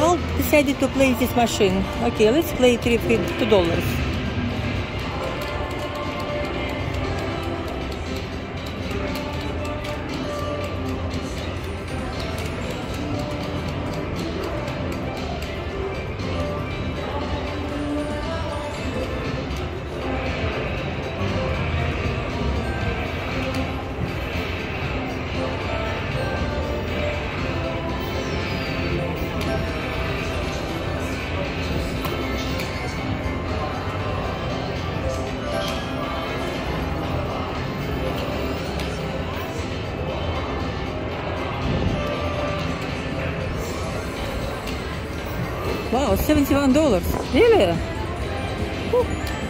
Hal decided to play this machine. Okay, let's play $2. Wow, $71. Really? Whew.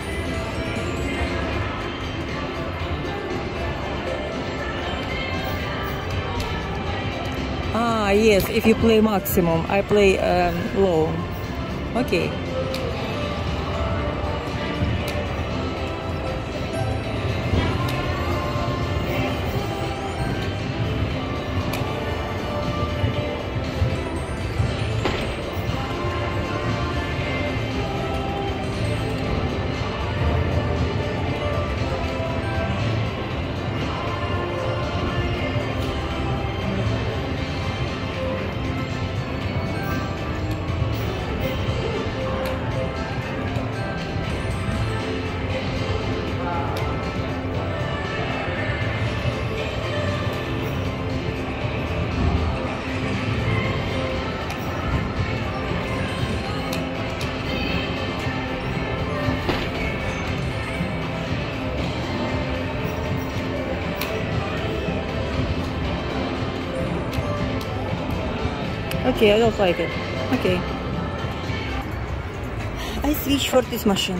Ah, yes, if you play maximum. I play low. Okay. Okay, I don't like it. Okay. I switch for this machine.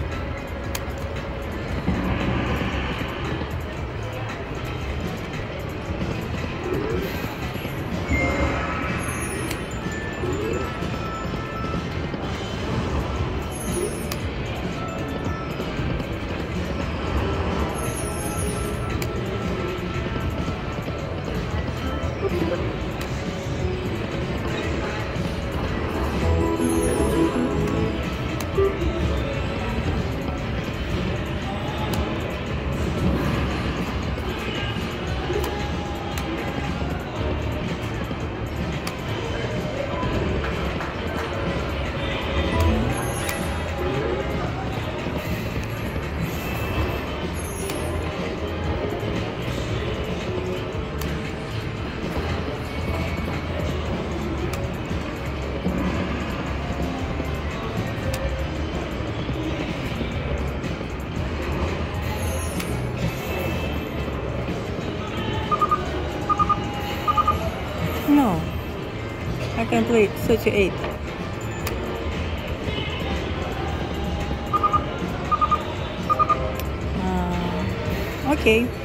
No, I can play 38. Okay.